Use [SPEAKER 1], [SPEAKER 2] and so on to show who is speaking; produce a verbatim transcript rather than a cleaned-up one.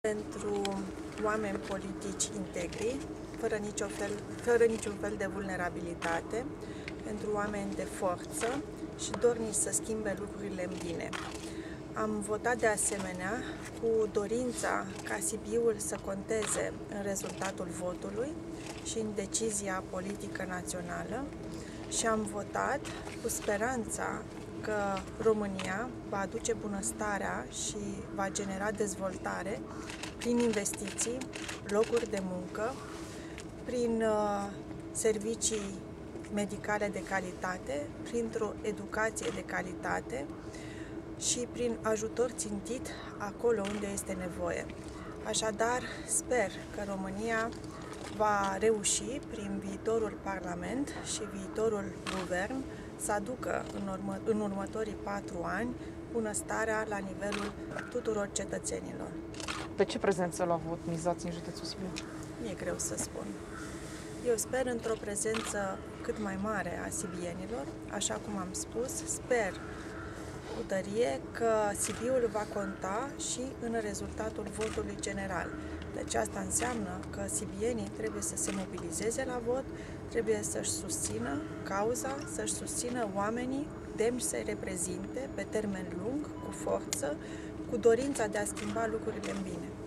[SPEAKER 1] Pentru oameni politici integri, fără, nicio fel, fără niciun fel de vulnerabilitate, pentru oameni de forță și dornici să schimbe lucrurile în bine. Am votat de asemenea cu dorința ca Sibiul să conteze în rezultatul votului și în decizia politică națională și am votat cu speranța că România va aduce bunăstarea și va genera dezvoltare prin investiții, locuri de muncă, prin uh, servicii medicale de calitate, printr-o educație de calitate și prin ajutor țintit acolo unde este nevoie. Așadar, sper că România va reuși prin viitorul Parlament și viitorul Guvern să aducă în, urmă, în următorii patru ani bunăstarea la nivelul tuturor cetățenilor.
[SPEAKER 2] Pe ce prezență la vot mizați în județul Sibiu?
[SPEAKER 1] Mi-e greu să spun. Eu sper într-o prezență cât mai mare a sibienilor, așa cum am spus, sper cu tărie că Sibiul va conta și în rezultatul votului general. Deci asta înseamnă că sibienii trebuie să se mobilizeze la vot, trebuie să-și susțină cauza, să-și susțină oamenii demni să-i reprezinte pe termen lung, cu forță, cu dorința de a schimba lucrurile în bine.